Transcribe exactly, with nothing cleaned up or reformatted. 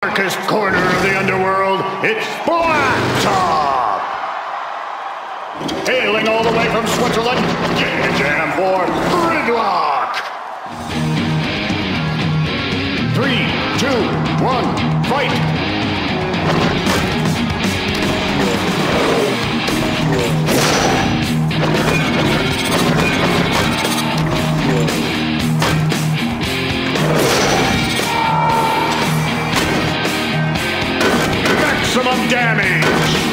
darkest corner of the underworld, it's Blacktop! Hailing all the way from Switzerland, get a jam for Gridlock! Three, two, one, fight! Maximum damage!